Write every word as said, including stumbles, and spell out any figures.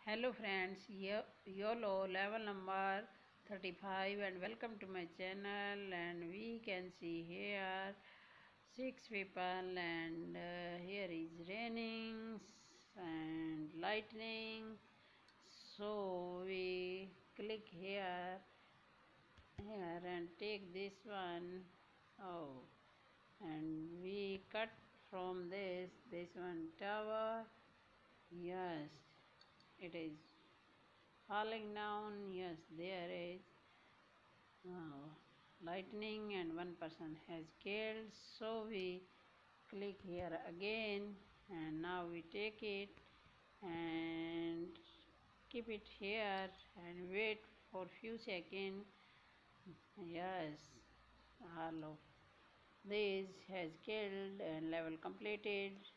Hello friends, YOLO level number thirty-five and welcome to my channel. And we can see here six people and uh, here is raining and lightning. So we click here here and take this one. Oh, and we cut from this this one tower. Yes, it is falling down. Yes, there is uh, lightning and one person has killed. So we click here again and now we take it and keep it here and wait for few seconds. Yes, all of this has killed and level completed.